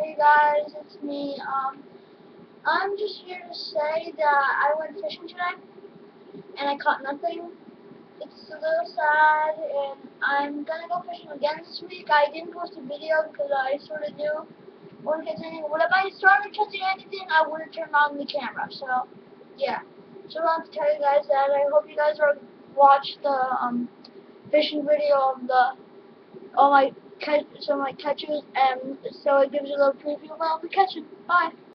Hey guys, it's me. I'm just here to say that I went fishing today and I caught nothing. It's a little sad, and I'm gonna go fishing again this week. I didn't post a video because I sort of knew I wouldn't catch anything. But if I started catching anything, I would have turned on the camera. So, yeah. So I want to tell you guys that I hope you guys are watch the fishing video of all my catches, and so it gives you a little preview of what I'll be catching. Bye.